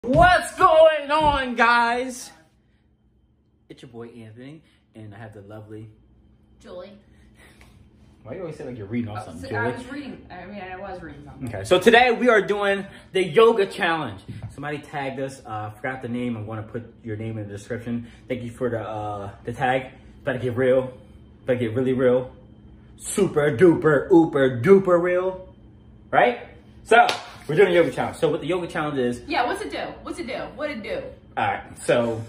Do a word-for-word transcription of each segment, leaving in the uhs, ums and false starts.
What's going on, guys? It's your boy Anthony, and I have the lovely Julie. Why do you always say like you're reading off Oh, something, so Julie? I was reading. I mean, I was reading something. Okay, so today we are doing the yoga challenge. Somebody tagged us. Uh, forgot the name. I'm going to put your name in the description. Thank you for the uh, the tag. Better get real. Better get really real. Super duper ooper duper real. Right? So we're doing a yoga challenge. So what the yoga challenge is? Yeah. What's it do? What's it do? What'd it do? All right. So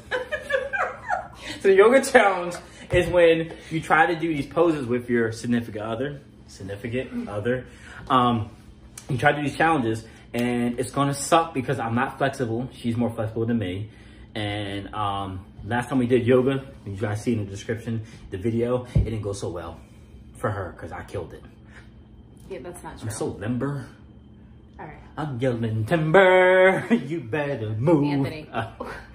so the yoga challenge is when you try to do these poses with your significant other, significant other. Um, you try to do these challenges, and it's gonna suck because I'm not flexible. She's more flexible than me. And um, last time we did yoga, you guys see in the description, the video, it didn't go so well for her because I killed it. Yeah, that's not true. I'm so limber. All right. I'm yelling timber. You better move. Anthony. Uh,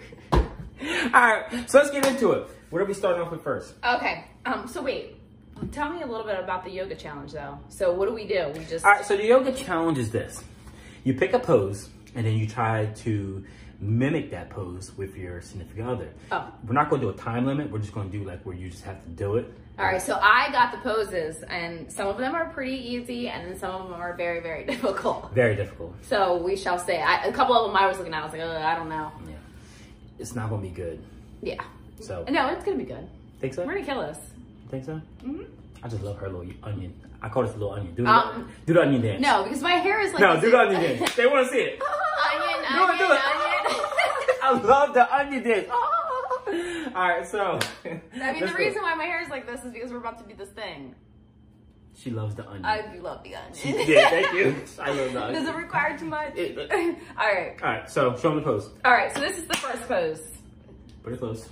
all right, so let's get into it. What are we starting off with first? Okay. Um. So wait. Tell me a little bit about the yoga challenge, though. So what do we do? We just. All right. So the yoga challenge is this: you pick a pose, and then you try to mimic that pose with your significant other. Oh. We're not going to do a time limit. We're just going to do like where you just have to do it. All right. So I got the poses, and some of them are pretty easy, and then some of them are very, very difficult. Very difficult. So we shall say. I, a couple of them I was looking at. I was like, oh, I don't know. Yeah. It's not going to be good. Yeah. So. No, it's gonna be good. Think so? We're gonna kill us. Think so? Mm-hmm. I just love her little onion. I call this a little onion. Do the, Um, do the onion dance. No, because my hair is like. No, this. do the onion dance. They want to see it. Onion, Do it, onion, do it. onion. I love the onion dance. All right, so. I mean, the reason why my hair is like this is because we're about to do this thing. She loves the onion. I do love the She, onion. yeah, thank you. I love the onion. Does it require too much? It- All right. All right, so show them the pose. All right, so this is the first pose. Put it close.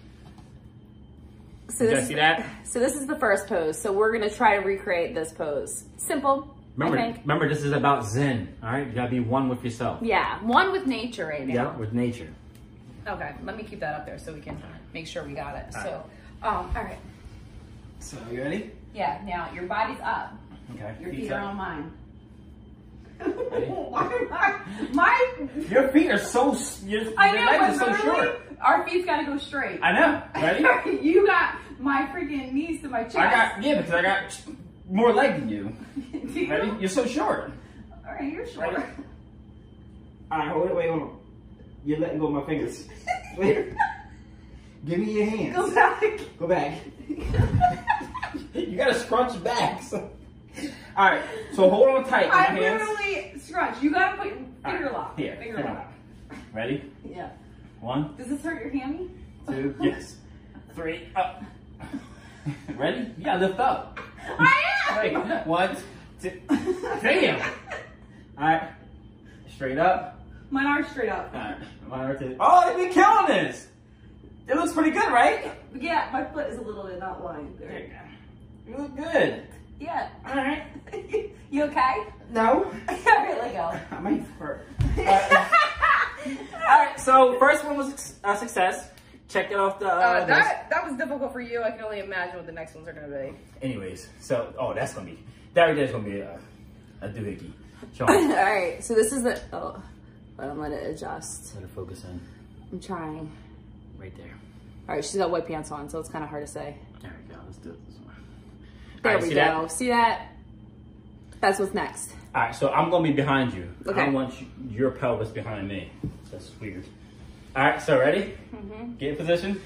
So You this guys is, see that? So this is the first pose. So we're gonna try to recreate this pose. Simple, Remember, I think. remember, this is about Zen. All right, you gotta be one with yourself. Yeah, one with nature right now. Yeah, with nature. Okay, let me keep that up there so we can make sure we got it. All so, um, all right. So you ready? Yeah, now your body's up. Okay. Your feet feet up. are on mine. Ready? Why am I, my, Your feet are so. Your, I your know, legs but are so literally, short. our feet's gotta go straight. I know. Ready? You got my freaking knees to my chest. I got yeah, because I got more leg than you. Do you? Ready? You're so short. All right, you're short. Ready? All right, hold it. Wait, hold on. You're letting go of my fingers. Wait. Give me your hands. Go back. Go back. You gotta scrunch back. So. All right, so hold on tight with my I hands. literally scrunch. You gotta put finger Right, lock. Here, Finger finger lock. lock. Ready? Yeah. One, Does this hurt your hammy? two, yes. Three, up. Ready? You gotta lift up. I am. Right. One, two. Damn. All right. Straight up. Mine are straight up. All right. One or two. Oh, they be killing this. It looks pretty good, right? Yeah, my foot is a little bit not lined. There you go. You look good. Yeah. All right. You okay? No. All right, let go. I might hurt. All right. All right. So first one was a success. Check it off the. Uh, Uh, that that was difficult for you. I can only imagine what the next ones are gonna be. Anyways, so oh, that's gonna be that right there's gonna be a a doohickey. Show All me. right, so this is the. Oh, let him let it adjust. Let her focus in. I'm trying. Right there. All right, she's got white pants on, so it's kind of hard to say. There we go. Let's do it this one. There All right, we see go. that? See that? That's what's next. All right, so I'm gonna be behind you. Okay. I don't want you, your pelvis behind me. That's weird. All right, so ready? Mm-hmm. Get in position.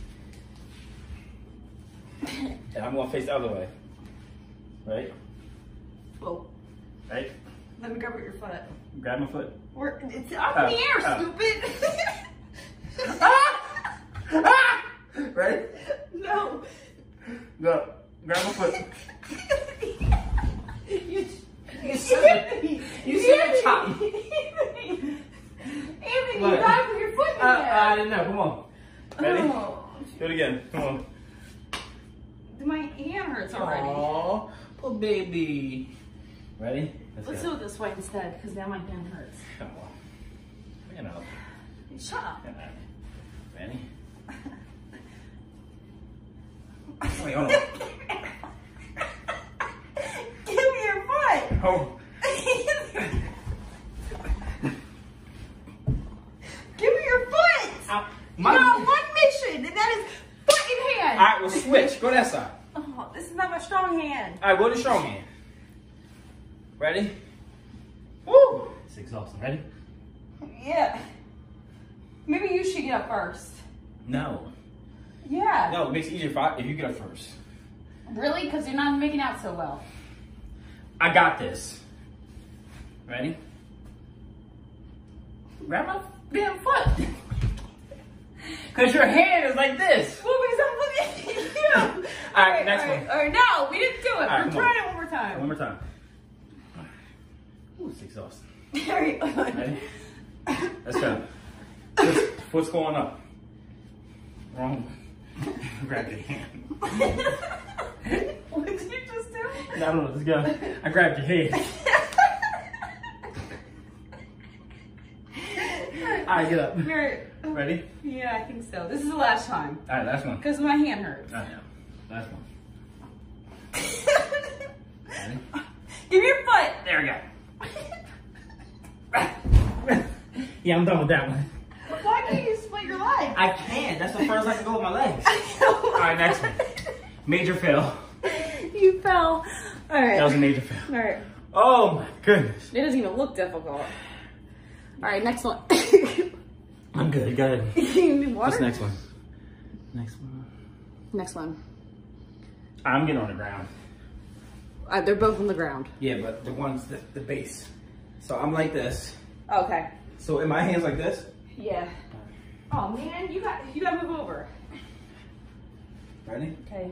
And I'm gonna face the other way. Right? Whoa. Right? Let me grab your foot. Grab my foot. We're, it's up Oh, in the air, oh. stupid. Ah! Ah! Ready? No. Go. Grab my foot. you, You see You see the chop. Anthony, Anthony, What? you gotta put your foot in Uh, there. I didn't know. Come on. Ready? Oh. Do it again. Come on. My hand hurts already. Aww, poor baby. Ready? Let's go. do it this way instead, because now my hand hurts. Come on. You know. Shut up. Ready? Wait, hold on. Give me your foot. Oh. switch. Go that side. Oh, this is not my strong hand. All right, go to strong hand. Ready? Woo! It's exhausting. Ready? Yeah. Maybe you should get up first. No. Yeah. No, it makes it easier if, I, if you get up first. Really? Because you're not making out so well. I got this. Ready? Grab my damn foot. Because your hand is like this. Well, because I'm looking at you. All right, next all right, one. All right, no, we didn't do it. All right, We're come trying on. it one more time. One more time. Ooh, it's exhausting. All right. Ready? Let's go. Foot's, foot's going up. Wrong. Grab your hand. What did you just do? I don't know. Let's go. I grabbed your head. All right, get up. You're, Ready? yeah, I think so. This is the last time. All right, last one. Because my hand hurts. I know. Last one. Ready? Give me your foot. There we go. Yeah, I'm done with that one. Why can't you split your leg? I can. That's the first I can go with my legs. All right, next one. Major fail. You fell. All right. That was a major fail. All right. Oh my goodness. It doesn't even look difficult. All right, next one. I'm good. Go ahead. You need water? What's next one? Next one. Next one. I'm getting on the ground. Uh, they're both on the ground. Yeah, but the one's the, the base. So I'm like this. Okay. So in my hands like this. Yeah. Oh man, you got you got to move over. Ready? Okay.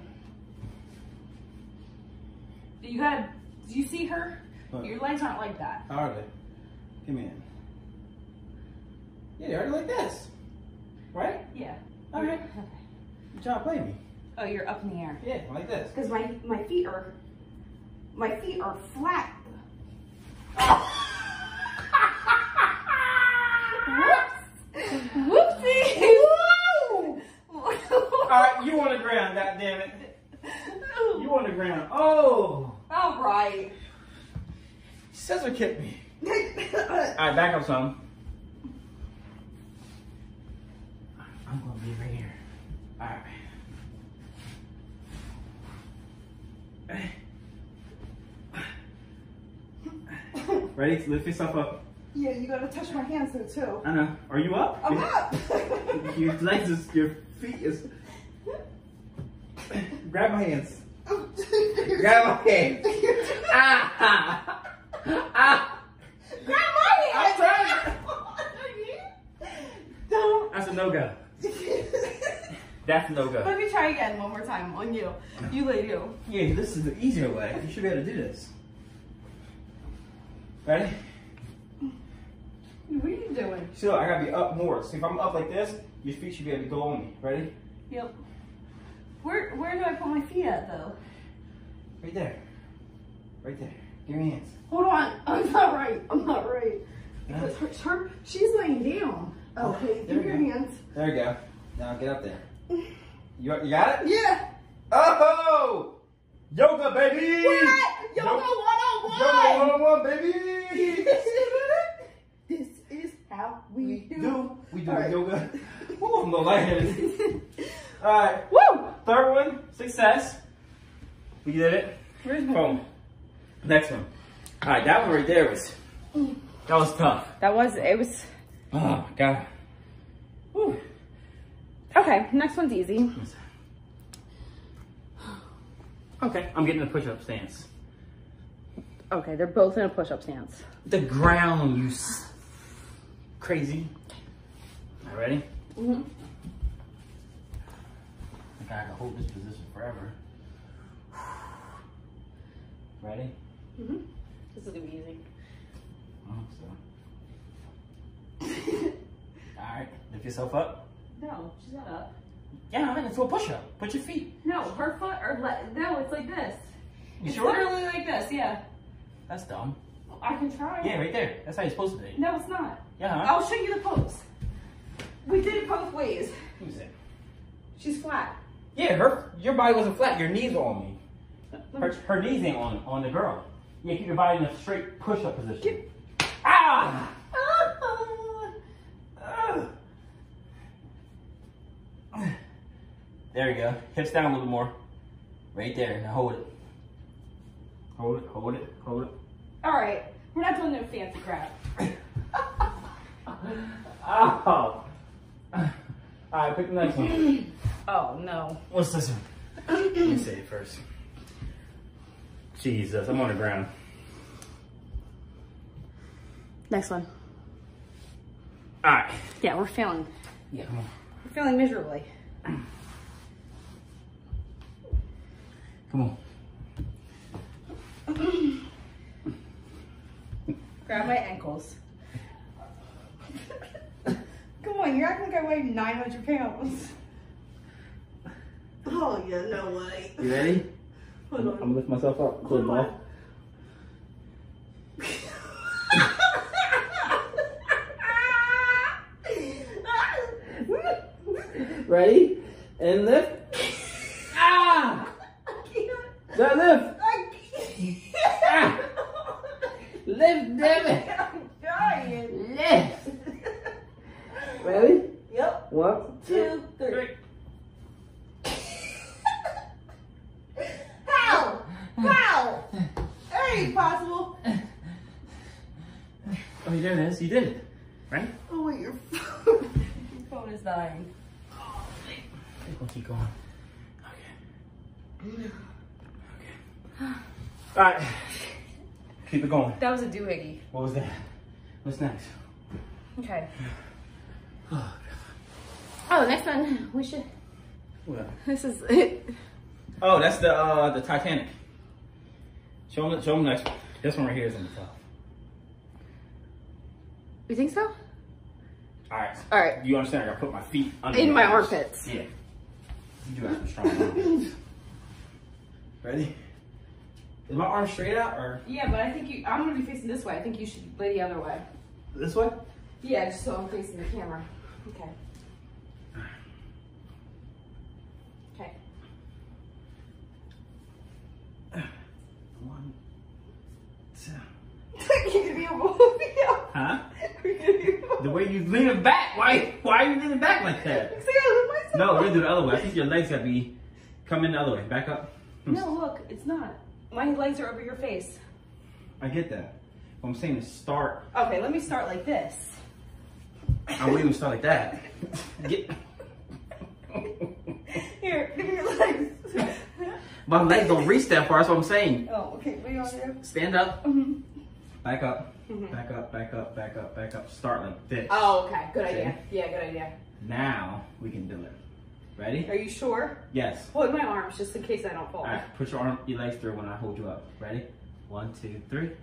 You gotta. Do you see her? What? Your legs aren't like that. How are they? Give me in. Yeah, they're already like this. Right? Yeah. All right. Okay. You trying to play me? Oh, you're up in the air. Yeah, like this. Because my my feet are my feet are flat. Whoops! Whoopsie! Woo! All right, you on the ground, God damn it. You on the ground. Oh! All right. Scissor kicked me. All right, back up some. I'm gonna be right here. All right. Ready? Lift yourself up. Yeah, you gotta touch my hands though too. I know. Are you up? I'm up. Your legs is, your feet is. Grab my hands. Grab my hands. ah, ah, ah. Grab my I'm hands. trying. Don't. That's a no-go. That's a no-go. Let me try again one more time on you. You lay you. Yeah, this is the easier way. You should be able to do this. Ready? What are you doing? So I gotta be up more. So if I'm up like this, your feet should be able to go on me. Ready? Yep. Where where do I put my feet at though? Right there. Right there. Give me your hands. Hold on. I'm not right. I'm not right. Yeah. Because her, her she's laying down. Okay, there give we your go. hands. There we go. Now get up there. You, you got it? Yeah. Oh! Yoga, baby! What? Yoga one oh one! Yoga one oh one, baby! This is how we, We do. do. We do All right. yoga. Woo, I'm a little lightheaded. Alright. Woo! Third one, success. We did it. Where's my Boom. Next one. Alright, that one right there was, that was tough. That was, it was, Oh my God. Woo. okay, next one's easy. Okay, I'm getting a push-up stance. Okay, they're both in a push-up stance. The ground, you s- crazy. All right, ready? Mm-hmm. I think I can hold this position forever. Ready? Mm-hmm. This is gonna be easy. I hope so. All right, lift yourself up. No, she's not up. Yeah, I'm gonna do a push-up. Put your feet. No, her foot or le- no, it's like this. You It's sure? literally like this, yeah. That's dumb. I can try. Yeah, right there. That's how you're supposed to be. No, it's not. Yeah, huh? I'll show you the pose. We did it both ways. Who's that? She's flat. Yeah, her your body wasn't flat. Your knees were on me. Her, her knees ain't on on the girl. Yeah, keep your body in a straight push-up position. Ah! Ah! There we go. Hips down a little bit more. Right there. Now hold it. Hold it, hold it, hold it. All right, we're not doing no fancy crap. Oh. All right, pick the next one. Oh no. What's this one? Let me say it first. Jesus, I'm on the ground. Next one. All right. Yeah, we're failing. Yeah, come on. We're failing miserably. Come on. Grab my ankles. Come on, you're acting like I weigh nine hundred pounds. Oh, yeah, no way. You ready? Hold I'm, on. I'm gonna lift myself up. Close Hold off. on. Ready? And lift. Ah! That lift. Ah! Lift, damn it. I'm dying. Lift. Ready? Yep. One, Two, three. How? How? That ain't possible. Oh, there it is. You did it. Right? Oh, wait, your phone. Your phone is dying. We'll keep going. Okay. Okay. All right. Keep it going. That was a doohickey. What was that? What's next? Okay. Oh, Oh, next one. We should. what? This is it. Oh, that's the uh the Titanic. Show them, show them the next one. This one right here is in the top. You think so? All right. All right. You understand? I gotta put my feet under In the my arms. armpits. Yeah. You do have some strong arms. Ready? Is my arm straight out or Yeah, but I think you, I'm gonna be facing this way. I think you should lay the other way. this way? Yeah, just so I'm facing the camera. Okay. Okay. One, two. You're gonna be able to move it up. Huh? You're gonna be able to The way you leaning back? Why? Why are you leaning back like that? See, I lift myself No, up. we're gonna do the other way. I think your legs gotta be coming the other way. Back up. No, look, it's not. My legs are over your face. I get that. What I'm saying is start. Okay, let me start like this. I wouldn't even start like that. Get. Here, give me your legs. My legs don't reach that far. That's what I'm saying. Oh, okay, what do you want to do? Stand up. Mhm. Back up. Mhm. Back up. Back up. Back up. Back up. Start like this. Oh, okay, good idea. Yeah, good idea. Now we can do it. Ready? Are you sure? Yes. Hold my arms just in case I don't fall. All right. Put your arm, your legs through when I hold you up. Ready? One, two, three.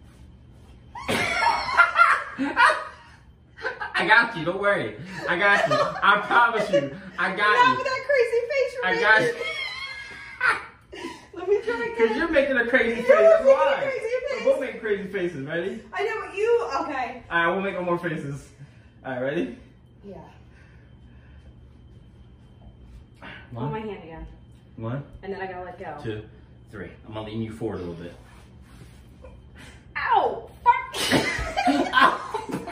I got you. Don't worry. I got you. I promise you. I got Not you. with that crazy face you're I making. got you. Let me try Because again. you're making a crazy face. You're That's making a why. crazy face. We're both making crazy faces. Ready? I know what you. Okay. All right. We'll make one more faces. All right. Ready? Yeah. One. Hold my hand again, One, and then I gotta let go. two, three. I'm gonna lean you forward a little bit. Ow! Fuck!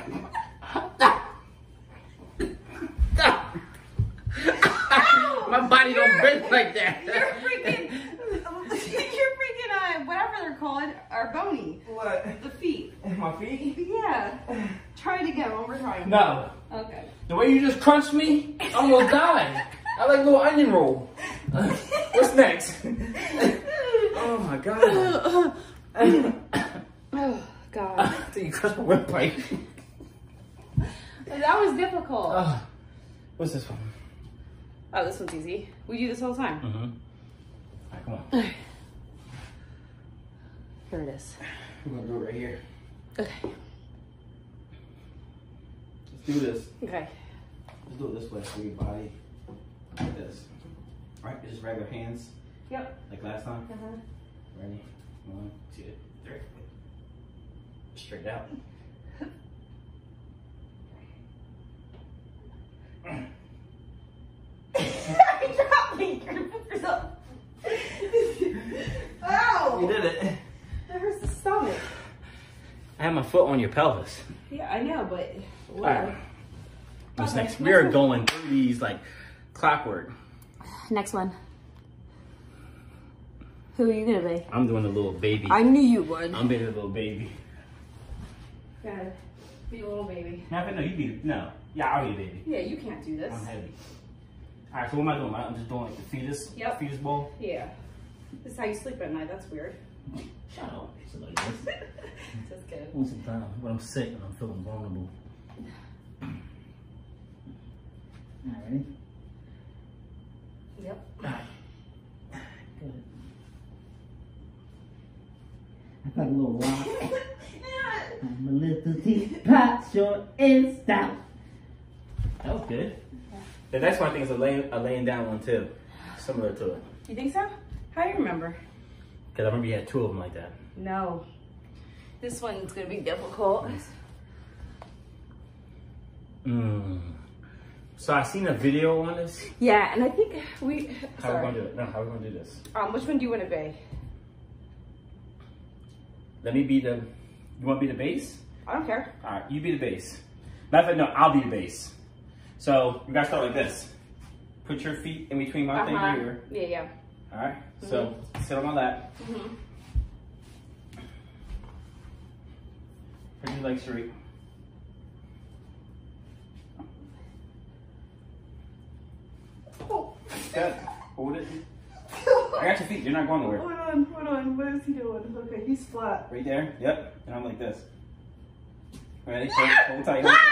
My body don't bend like that. You're freaking. You're freaking. Uh, whatever they're called are bony. What? The feet. My feet? Yeah. Try it again. One more time. No. Okay. The way you just crunched me, I almost died. I like a little onion roll. Uh, what's next? Oh my god. Oh, God. I think you crushed my windpipe. That was difficult. Uh, what's this one? Oh, this one's easy. We do this all the time. Mm-hmm. Alright, come on. Here it is. We're gonna do it right here. Okay. Let's do this. Okay. Let's do it this way so your body like this. Alright, just regular hands. Yep. Like last time. Uh-huh. Ready? One, two, three. Straight out. Drop me. You're gonna put yourself. Ow! You did it. That hurts the stomach. I have my foot on your pelvis. Yeah, I know, but. Alright. What's Okay, next? next We are one. going through these like clockwork. next one. Who are you gonna be? I'm doing the little baby. I knew you would. I'm being a little baby. Good. Be a little baby. No, no, you be no. Yeah, I'll be a baby. Yeah, you can't do this. I'm heavy. All right, so what am I doing? I'm just doing like the fetus. Yep. Fetus bowl. Yeah. This is how you sleep at night. That's weird. Shut up. It's like this. Just kidding. Most of the time when I'm sick and I'm feeling vulnerable. All right, ready? Yep. Good. I got a little rock. I'm a little teapot, short and stout. That was good. The next one I think is a laying, a laying down one too. Similar to it. You think so? How do you remember? Because I remember you had two of them like that. No. This one's gonna be difficult. Mm. So I seen a video on this. Yeah, and I think we. How are Sorry. we gonna do it? No, how are we gonna do this? Um, which one do you want to be? Let me be the. You want to be the base? I don't care. All right, you be the base. Matter of fact, no, I'll be the base. So you gotta start like this. Put your feet in between my Uh-huh. thing here. Yeah, yeah. All right. So sit on my lap. Mm-hmm. Put your legs straight. Oh. Good. Hold it. I got your feet. You're not going nowhere. Hold on, hold on. What is he doing? Okay, he's flat. Right there. Yep. And I'm like this. Ready? Hold, hold tight. Hold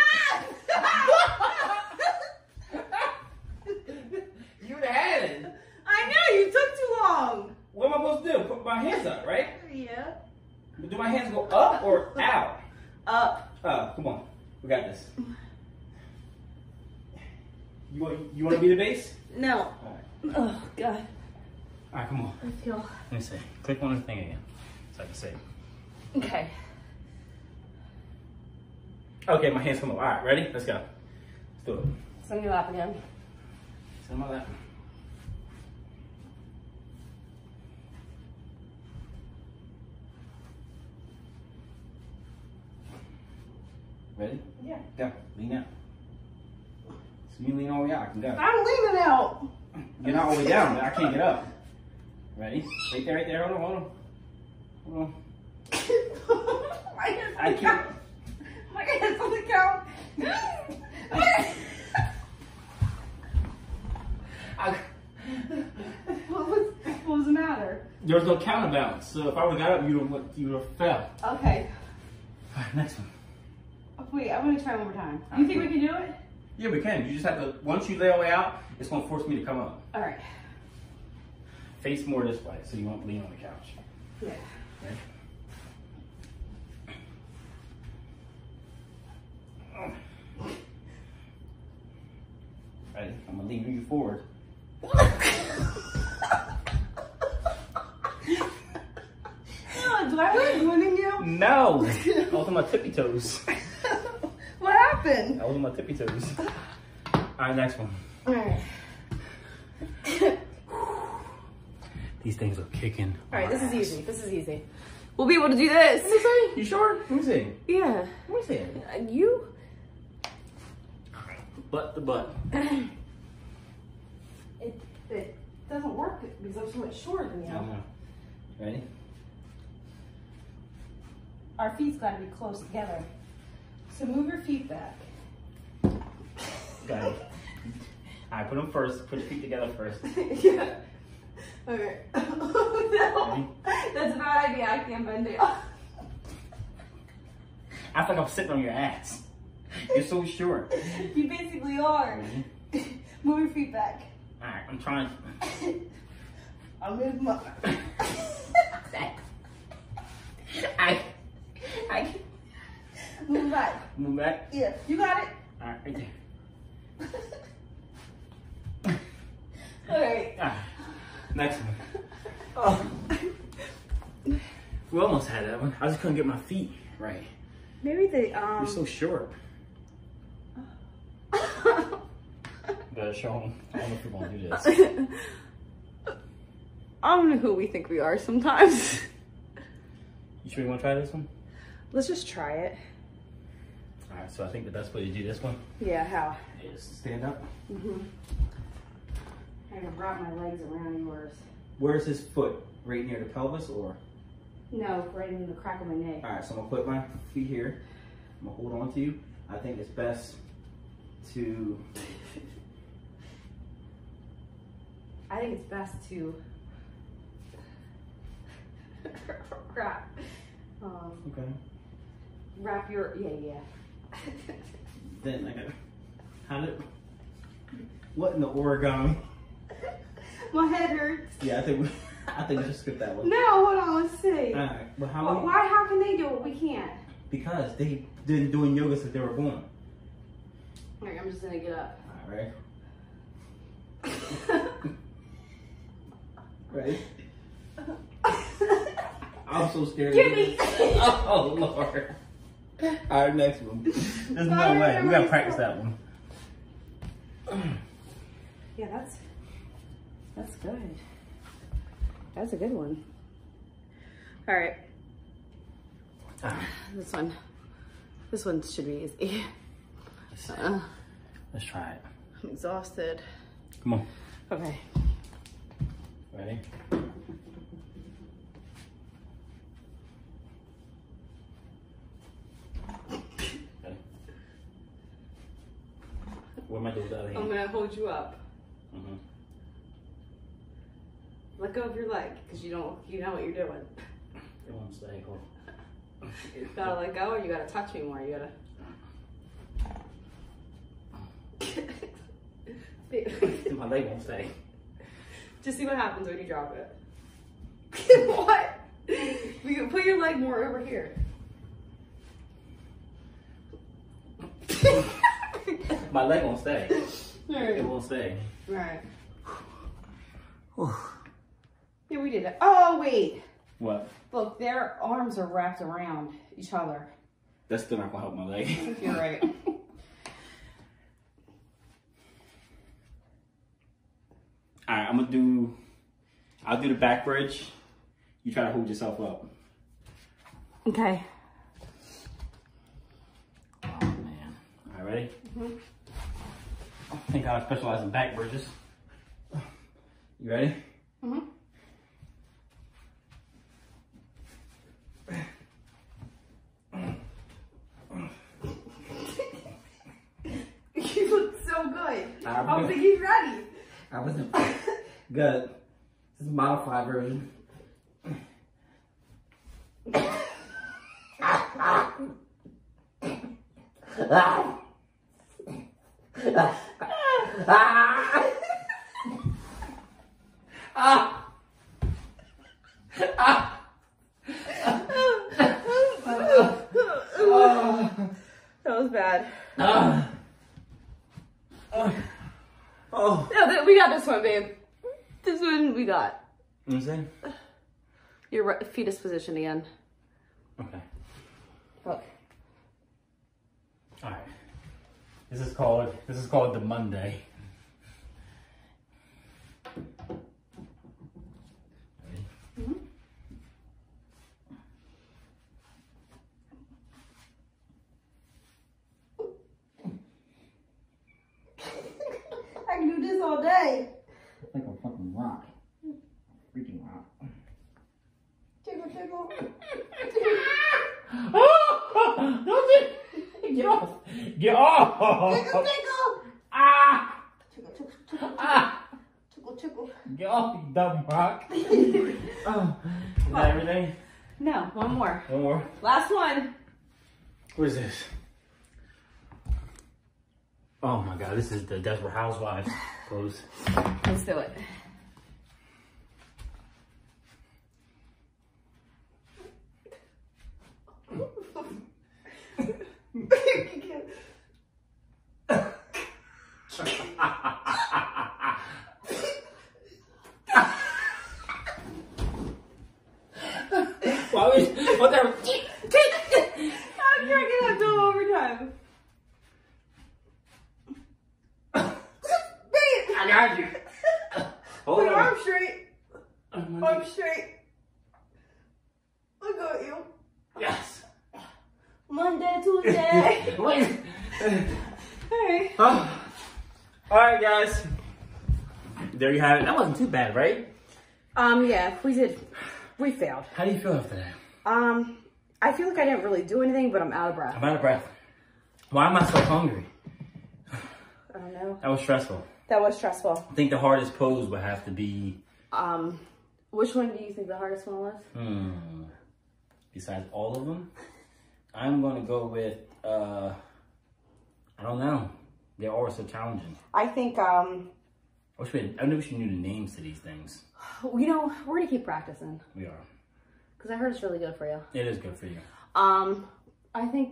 tight. You had it. I know, you took too long. What am I supposed to do? Put my hands up, right? Yeah. Do my hands go up or out? Up. Oh, come on. We got this. You want, you want to be the base? No. All right. Oh, God. All right, come on. I feel. Let me see. Click on the thing again so I can see. Okay. Okay, my hands come up. All right, ready? Let's go. Let's do it. Sit on your lap again. Sit on my lap. Ready? Yeah. Go. Lean out. So you lean all the way out. I can go. I'm leaning out. You're not all the way down. I can't get up. Ready? Right there, right there. Hold on, hold on. Hold on. My hands on I the can't. couch. My hands on the couch. I, What was, what was the matter? there's no counterbalance. So if I would have got up, you would you would have fell. Okay. All right, next one. Wait, I'm gonna try one more time. You think we can do it? Yeah, we can. You just have to, once you lay all the way out, it's going to force me to come up. All right. Face more this way so you won't lean on the couch. Yeah. Okay? Ready? I'm going to lean you forward. Do I look good in you? No! I was on my tippy toes. What happened? I was on my tippy toes. All right, next one. All right. These things are kicking. All right, this is easy. This is easy. We'll be able to do this. Let me see. You sure? Let me see. Yeah. Let me see. Uh, You? Butt to butt. It, it doesn't work because I'm so much shorter than you. I don't know. Ready? Our feet's got to be close together. So move your feet back. Got it. All right, put them first. Put your feet together first. Yeah. Okay. No. That's a bad idea. I can't bend down. I feel like I'm sitting on your ass. You're so short. You basically are. Ready? Move your feet back. All right, I'm trying. I'll move my. I, I Move back. move back. Yeah, you got it. All right, right there. All right. All right, next one. Oh, we almost had that one. I just couldn't get my feet right. Maybe the um. You're so short. Better show them. I don't know if we're gonna do this. I don't know who we think we are sometimes. You sure you want to try this one? Let's just try it. All right, so I think the best way to do this one Yeah, how? is stand up. Mm-hmm. I can wrap my legs around yours. Where's his foot? Right near the pelvis or? No, right in the crack of my neck. All right, so I'm gonna put my feet here. I'm gonna hold on to you. I think it's best to. I think it's best to wrap. Um, Okay. wrap your yeah yeah. Then I gotta. How did? What in the origami? My head hurts. Yeah, I think we, I think we should skip that one. No, hold on, let's see. All right, but how? Well, many- why? How can they do it? We can't. Because they didn't doing yoga since they were born. All right, I'm just gonna get up. All right. Ready? I'm so scared. Give me. Oh Lord. All right, next one. There's no Sorry, way. We gotta everybody's practice so- that one. Yeah, that's that's good. That's a good one. All right, Ah, this one. This one should be easy. let's, see. Uh, Let's try it. I'm exhausted. Come on. Okay. Ready? Ready? What am I doing with the other I'm hand? gonna hold you up. Mm-hmm. Let go of your leg, because you don't you know what you're doing. It won't stay. Hold on. You gotta let go, or you gotta touch me more. You gotta. My leg won't stay. Just see what happens when you drop it. What? You can put your leg more over here. My leg won't stay. All It right. won't stay. All right. Yeah, we did it. Oh wait. What? Look, their arms are wrapped around each other. That's still not gonna help my leg. You're right. All right, I'm gonna do. I'll do the back bridge. You try to hold yourself up. Okay. Oh man! All right, ready? Mm-hmm. Thank God I specialize in back bridges. You ready? Mm-hmm. You look so good. I'm I was good. like, he's ready. I wasn't good. This is a modified version. That was bad. Oh. No, th- we got this one, babe. This one we got. You know what I'm saying? Your right fetus position again. Okay. Look. All right. This is called. This is called the Monday. Mm-hmm. I can do this all day. Like a fucking rock. Freaking rock. Tickle, tickle. Oh! Don't it! Get off! Get off! Tickle, tickle. Ah! Tickle, tickle, tickle. Ah! Tickle, tickle. Get off, you dumb rock! Oh. Is that everything? No, one more. One more. Last one. What is this? Oh my God! This is the Desperate Housewives pose. Let's do it. Why was what the? I'm cracking up no overtime. Babe, I got you. Hold put your on. arm straight. Oh, my Arm God. straight. Look at you. Yes. Monday, Tuesday. Wait. Hey. Oh. All right, guys. there you have it. That wasn't too bad, right? Um, yeah, we did. We failed. How do you feel after that? Um, I feel like I didn't really do anything, but I'm out of breath. I'm out of breath. Why am I so hungry? I don't know. That was stressful. That was stressful. I think the hardest pose would have to be... Um, which one do you think the hardest one was? Hmm. Besides all of them, I'm going to go with, uh, I don't know. They all are so challenging. I think, um... I wish we had, I wish we knew the names to these things. You know, we're going to keep practicing. We are. Because I heard it's really good for you. It is good for you. Um, I think...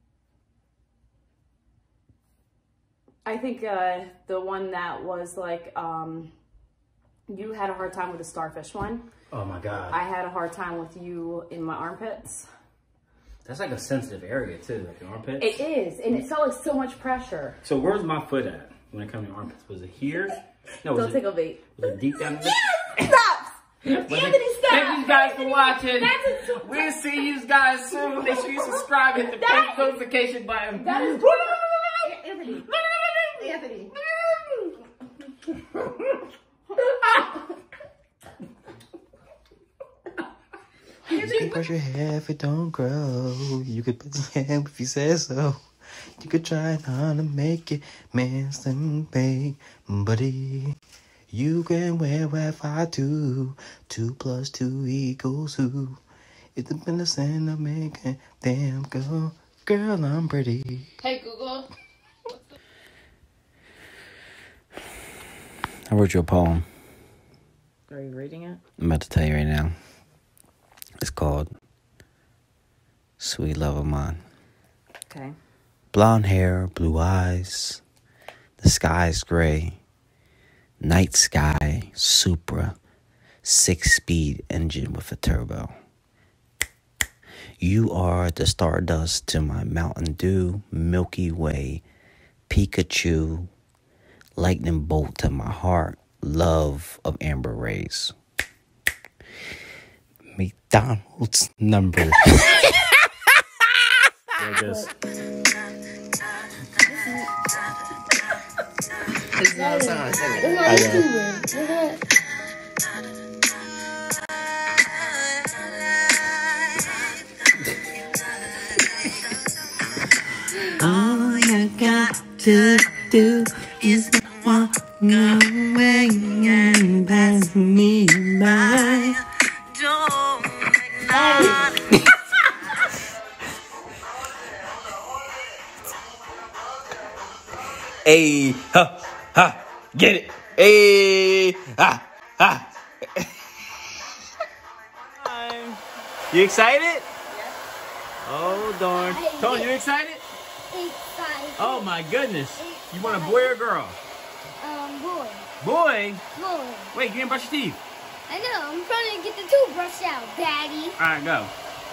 I think uh, the one that was like, um, you had a hard time with the starfish one. Oh my God. I had a hard time with you in my armpits. That's like a sensitive area too, like your armpits. It is, and it felt like so much pressure. So where's my foot at when it comes to armpits? Was it here? No, was Don't it, take a bait. was it deep down? Stop! Anthony, stop! Thank you guys for watching. That's a, We'll see you guys soon. Make sure you subscribe, hit the That- notification button. that is... Anthony. Anthony. You can brush your hair if it don't grow. You could put your hand if you say so. You could try not to make it man slim big, buddy. You can wear what I do. Two plus two equals who? It's the medicine of making damn girl. Girl, I'm pretty. Hey, Google. I wrote you a poem. Are you reading it? I'm about to tell you right now. It's called Sweet Love of Mine. Okay. Blonde hair, blue eyes. The sky's gray. Night sky, Supra. Six-speed engine with a turbo. You are the stardust to my Mountain Dew, Milky Way, Pikachu, lightning bolt to my heart, love of amber rays. McDonald's number. There it goes. I know. All you got to do is walk away and pass me by. Hey, ha, ha, get it. Hey, ha, ha. You excited? Yeah. Oh, darn. Tony, you excited? Excited. Oh, my goodness. You want a boy or a girl? Um, boy. Boy? Boy. Wait, you didn't brush your teeth. I know, I'm trying to get the toothbrush out, Daddy. All right, go.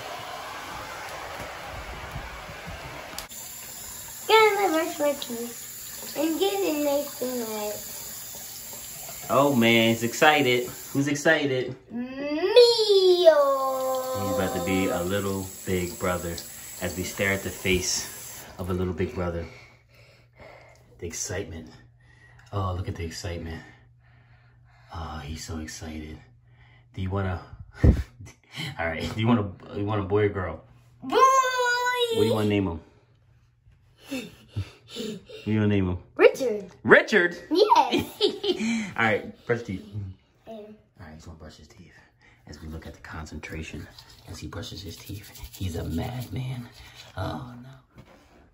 Gotta brush my teeth and get it nice and wet. Oh, man, he's excited. Who's excited? Me. He's about to be a little big brother as we stare at the face of a little big brother. The excitement. Oh, look at the excitement. Oh, he's so excited. Do you want to... All right, do you want a, you want a boy or girl? Boy. What do you want to name him? What do you want to name him? Richard. Richard? Yes. All right, brush teeth. Um, All right, he's going to brush his teeth. As we look at the concentration, as he brushes his teeth, he's a madman. Oh, no.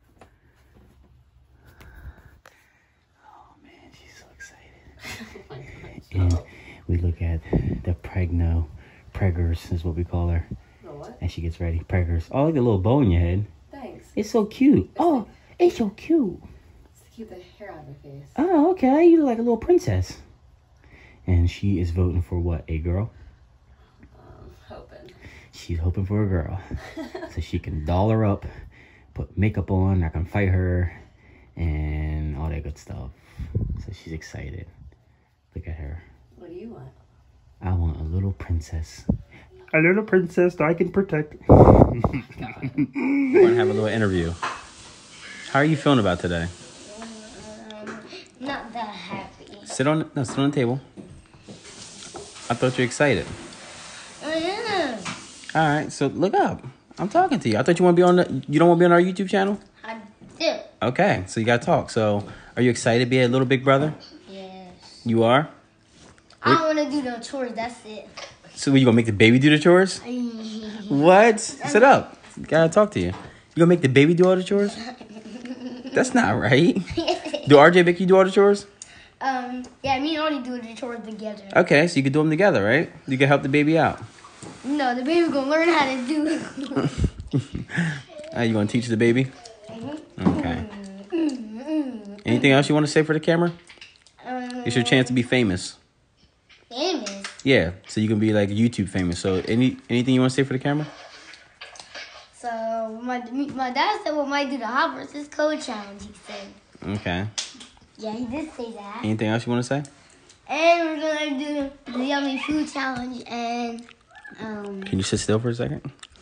Oh, man, she's so excited. And we look at the pregno, preggers is what we call her. The what? And she gets ready. Preggers. Oh, look at the little bow in your head. Thanks. It's so cute. Oh, it's so cute. It's to keep the hair out of your face. Oh, okay. You look like a little princess. And she is voting for what? A girl? Um, hoping. She's hoping for a girl. So she can doll her up, put makeup on, I can fight her, and all that good stuff. So she's excited. Look at her. What do you want? I want a little princess. A little princess that I can protect. We're gonna have a little interview. How are you feeling about today? um, not that happy. Sit on no, sit on the table. I thought you were excited. I am. All right, so look up. I'm talking to you. I thought you want to be on the. You don't want to be on our YouTube channel. I do. Okay, so you gotta talk. So, are you excited to be a little big brother? Yes. You are. I don't want to do no chores. That's it. So, you gonna make the baby do the chores? What? Sit up. Gotta talk to you. You gonna make the baby do all the chores? That's not right. Do R J make you do all the chores? um. Yeah, me and Audie do the chores together. Okay, so you can do them together, right? You can help the baby out. No, the baby gonna learn how to do it. Are you gonna teach the baby? Okay. Anything else you want to say for the camera? Um, It's your chance to be famous. famous. Yeah, so you can be like YouTube famous. So, any anything you want to say for the camera? So my my dad said we might do the hot versus cold challenge. He said. Okay. Yeah, he did say that. Anything else you want to say? And we're gonna do the yummy food challenge and um. Can you sit still for a second?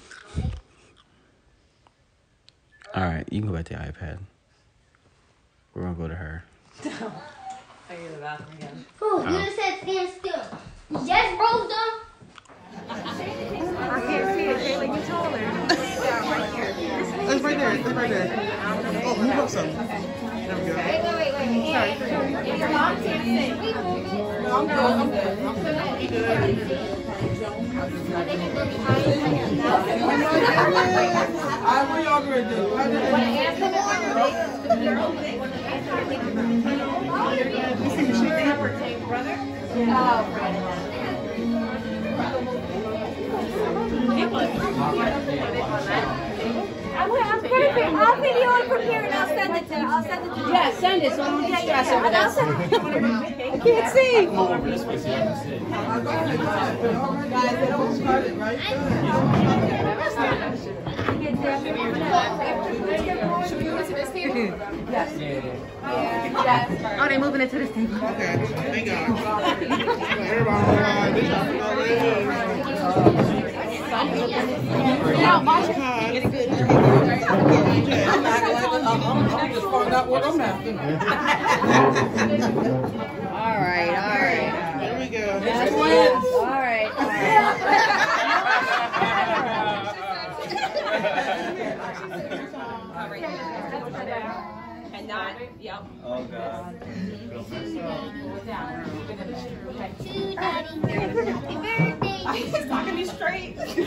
All right, you can go back to the iPad. We're gonna go to her. I go to the bathroom again. Oh, you just said stand still. Yes, bro, though. I can't see it. Kayla, you told her. Yeah, right here. It's right there. It's right there. Oh, move up some. There we go. Wait, wait, wait, wait. Sorry. Your mom can't sit. I'm good. I'm good. I'm good. I will already do. I'm gonna, I'm gonna, I'll video it from here and I'll send it to, I'll send it to you. Yeah, send it so I don't get stressed over this. I can't see. Guys, they don't start it right Oh, they moving it to this table. Okay, thank God. Everybody, this happened already. I'm just finding out what I'm having. All right, all right. There we go. All right, all right. And not, yep. Oh God. To Daddy. Happy birthday. He's talking me straight. Wait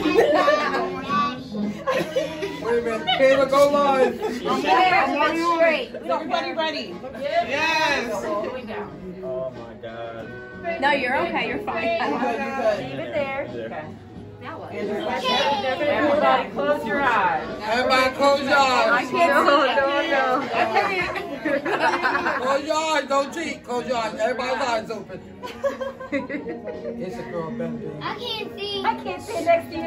a minute. Kayla, go live. I'm already on it. Everybody ready? Yes. Oh my God. No, you're okay. You're fine. Leave it there. Everybody close your eyes. Everybody close your eyes. No, no, no. Close your eyes. Don't cheat. Close your eyes. Everybody's eyes open. It's a girl, baby. I can't see. I can't sit next to you.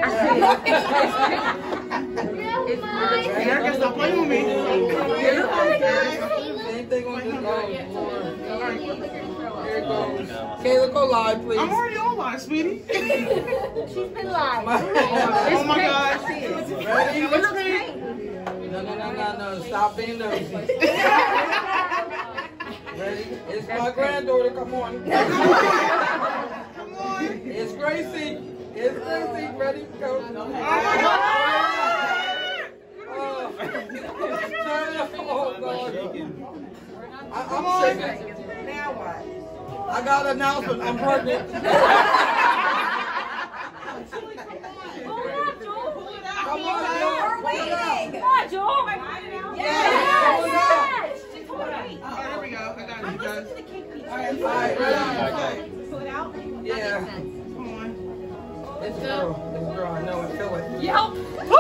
Y'all can stop playing with me. Same thing on this nose. Here it goes. Kayla, go live, please. I'm already on live, sweetie. She's been live. Oh my God. Ready? It looks great. No, no, no, no, no. Stop being nosy. Ready? It's my granddaughter. Come on. Come on. It's Gracie. It's Gracie. Ready? Go. Oh my God. Oh. Turn it up. Oh, God. I, I'm shaking. Now what? I got an announcement. I'm pregnant. Come on, Joe. Pull it out. Come on, Joel. Yes. Yes. Oh, there we go. I got it, guys. All right, ready? Pull it out. Yeah. Come on. It's a girl. It's a girl. I know it. Feel it. Yep.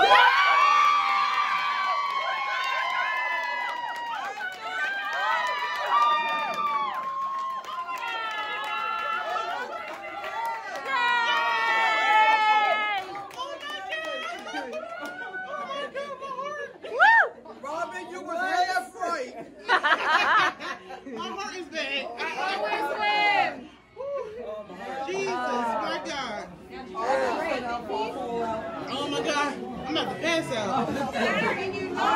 Robin, you was half right. My heart is bad. I always win. Jesus, my God. Oh my God. I'm about to pass out.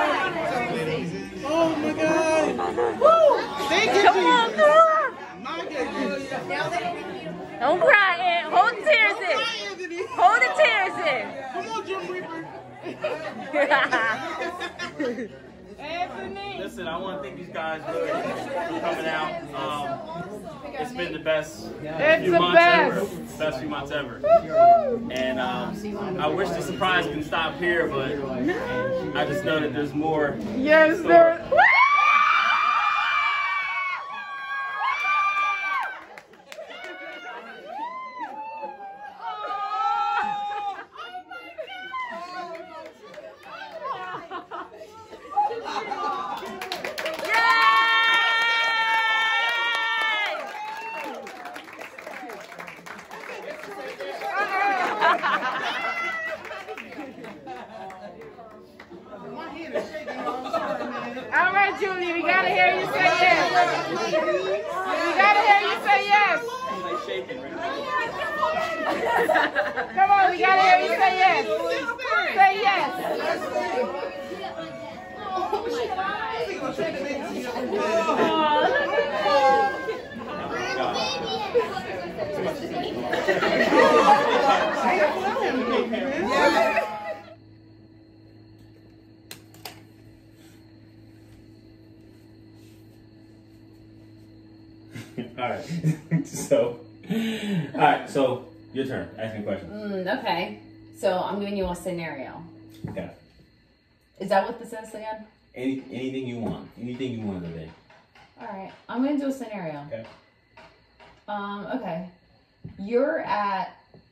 Oh my God. Woo. Thank you, Jesus. My Don't cry, Ant. Hold the tears in. Hold the tears in. Come on, Jim Reaper. Anthony. Listen, I want to thank these guys really for coming out. Um, it's been the best It's few the months best. ever. Best few months ever. And um, I wish the surprise can stop here, but I just know that there's more. Yes, So- there. All right, Julie, we gotta hear you say yes. We gotta hear you say yes. Come on, we gotta hear you say yes. Say yes. All right. So, all right. So your turn. Ask me a question. Mm, okay. So I'm giving you a scenario. Okay. Is that what this is again? Any anything you want. Anything you want today. All right. I'm gonna do a scenario. Okay. Um. Okay. You're at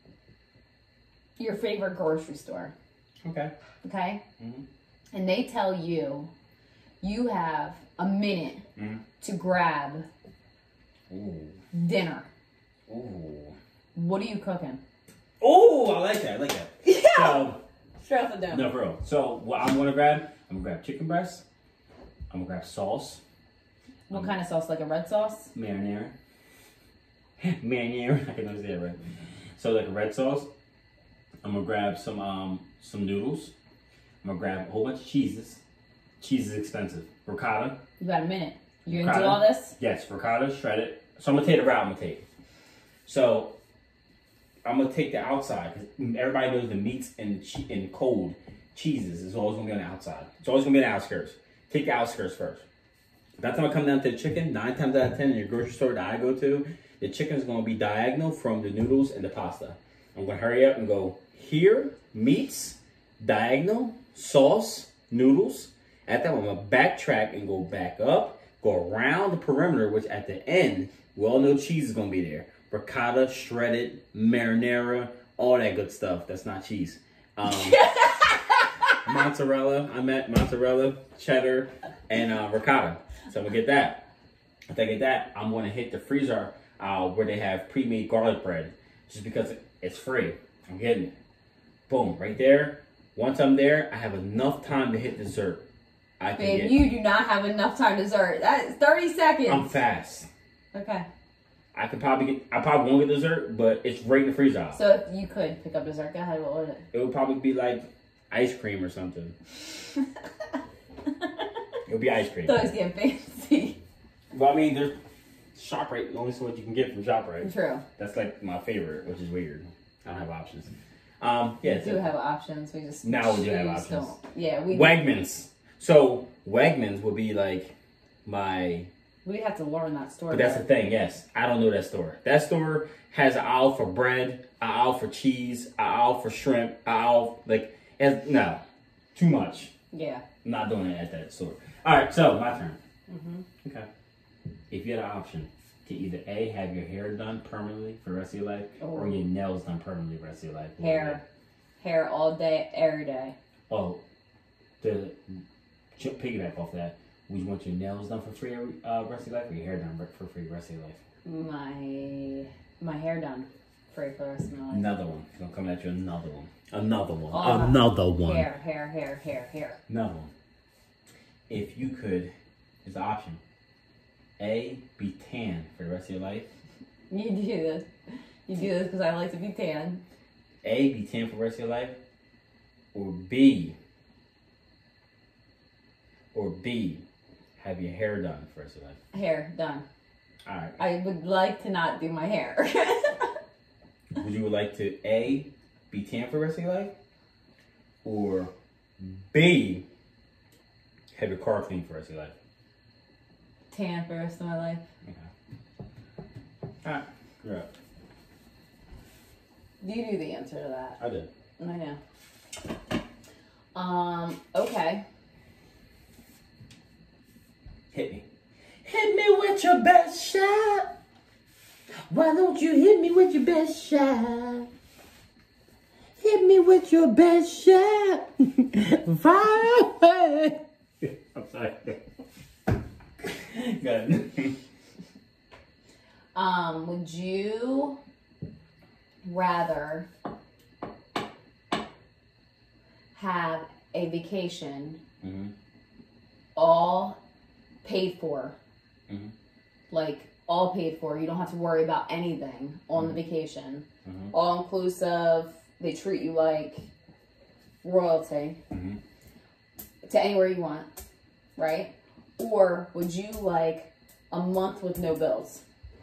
your favorite grocery store. Okay. Okay. Mm-hmm. And they tell you you have a minute Mm-hmm. to grab Ooh. dinner. Ooh. What are you cooking? Oh, I like that. I like that. Yeah. So, Straight off the dome. no, for real. So, what I'm gonna grab, I'm gonna grab chicken breast. I'm gonna grab sauce, What kind of sauce? Like a red sauce? marinara. marinara. I can never say it right. So, like a red sauce. I'm gonna grab some um some noodles. I'm gonna grab a whole bunch of cheeses. Cheese is expensive. Ricotta. You got a minute. You're gonna do Ricotta. all this? Yes, ricotta, shredded. So I'm gonna take the route I'm gonna take. So I'm gonna take the outside because everybody knows the meats and che- and cold cheeses is always gonna be on the outside. It's always gonna be on the outskirts. Take the outskirts first. By the time I come down to the chicken, nine times out of ten in your grocery store that I go to, the chicken is gonna be diagonal from the noodles and the pasta. I'm gonna hurry up and go here, meats, diagonal, sauce, noodles. At that one, I'm gonna backtrack and go back up, go around the perimeter, which at the end, we all know cheese is gonna be there. Ricotta, shredded, marinara, all that good stuff. That's not cheese. Um, mozzarella, I meant mozzarella, cheddar, and uh, ricotta. So I'm gonna get that. After I get that, I'm gonna hit the freezer uh, where they have pre-made garlic bread, just because it's free. I'm getting it. Boom, right there. Once I'm there, I have enough time to hit dessert. I can Babe, get, you do not have enough time to dessert. That is thirty seconds. I'm fast. Okay. I could probably get, I probably won't get dessert, but it's right in the freezer. So if you could pick up dessert, go ahead, what was it? It would probably be like ice cream or something. It would be ice cream. Thought it was getting fancy. Well, I mean, there's ShopRite, the only what you can get from ShopRite. True. That's like my favorite, which is weird. I don't have options. Um, yeah, We do so- have options. We just Now we do have choose options. don't- Yeah, we Wegmans. So Wegmans would be like my. we'd have to learn that story. But that's the thing. Yes, I don't know that store. That store has an aisle for bread, an aisle for cheese, an aisle for shrimp, an aisle like it, no, too much. Yeah. I'm not doing it at that store. All right, so my turn. Mm-hmm. Okay. If you had an option to either A, have your hair done permanently for the rest of your life, Oh. or your nails done permanently for the rest of your life, what would Hair. Hair all day, every day. you- Oh, to ch- piggyback off that, would you want your nails done for free every uh, rest of your life, or your hair done for free the rest of your life? My my hair done. Free for the rest of my life. Another one. It's gonna come at you. Another one. Another one. All right. Another one. Hair, hair, hair, hair, hair. Another one. If you could, it's an option. A, be tan for the rest of your life. You do this. You do this because I like to be tan. A, be tan for the rest of your life. Or B, or B, have your hair done for the rest of your life. Hair done. All right. I would like to not do my hair. Would you like to A, be tan for the rest of your life? Or B, have your car clean for the rest of your life? Tan for the rest of my life. Okay. Alright, you're up. You knew the answer to that. I did. I know. Um, okay. Hit me. Hit me with your best shot. Why don't you hit me with your best shot? Hit me with your best shot. Fire away. I'm sorry. Good. Um, would you rather have a vacation Mm-hmm. all paid for, Mm-hmm. like all paid for, you don't have to worry about anything on Mm-hmm. the vacation, Mm-hmm. all inclusive, they treat you like royalty, Mm-hmm. to anywhere you want, right? Or would you like a month with no bills?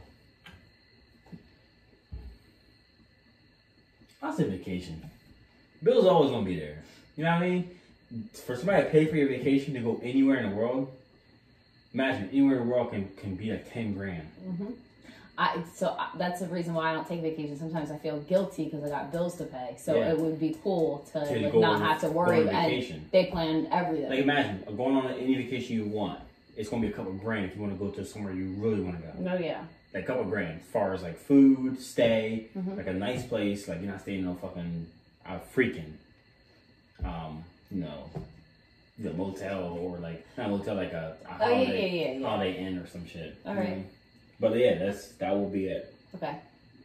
I'll say vacation. Bill's always gonna be there. You know what I mean? For somebody to pay for your vacation to go anywhere in the world, imagine anywhere in the world can, can be like ten grand. Mm-hmm. I so I, that's the reason why I don't take vacation. Sometimes I feel guilty because I got bills to pay. So Yeah. it would be cool to, To like, go not on- have to go worry. on And vacation. they planned everything. Like imagine going on any vacation you want. It's gonna be a couple grand if you want to go to somewhere you really want to go. No, yeah. Like a couple grand as far as like food, stay, Mhm. like a nice place. Like you're not staying in no fucking uh, freaking, um, you know, the motel or like not a motel, like a, a Oh, yeah, holiday, yeah, yeah, yeah. holiday inn or some shit. All you know? right. But yeah, that's that will be it. Okay.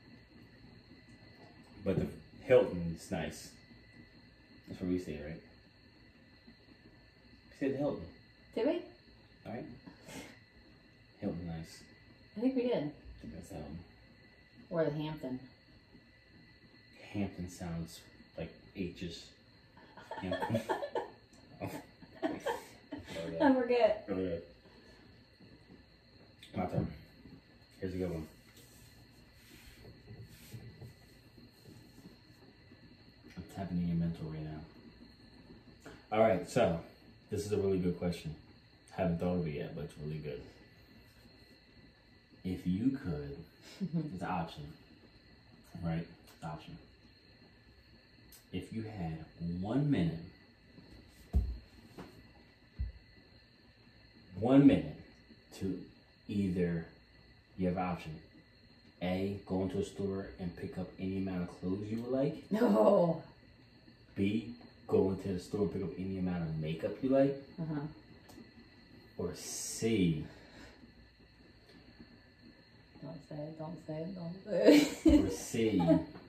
But the Hilton's nice. That's where we stay, right? We stayed at the Hilton, Did we? right? Hilton, nice. I think we did. I think that's Hilton. Or the Hampton. Hampton sounds like H's. Hampton. Oh. I forget. Okay. My turn. Here's a good one. I'm tapping in your mental right now. All right, so this is a really good question. Haven't thought of it yet, but it's really good. If you could, it's an option, right? Option. If you had one minute, one minute to either, you have an option. A, go into a store and pick up any amount of clothes you would like. No. B, go into the store and pick up any amount of makeup you like. Uh-huh. Or C, Don't say it, don't say it, don't say it. or C,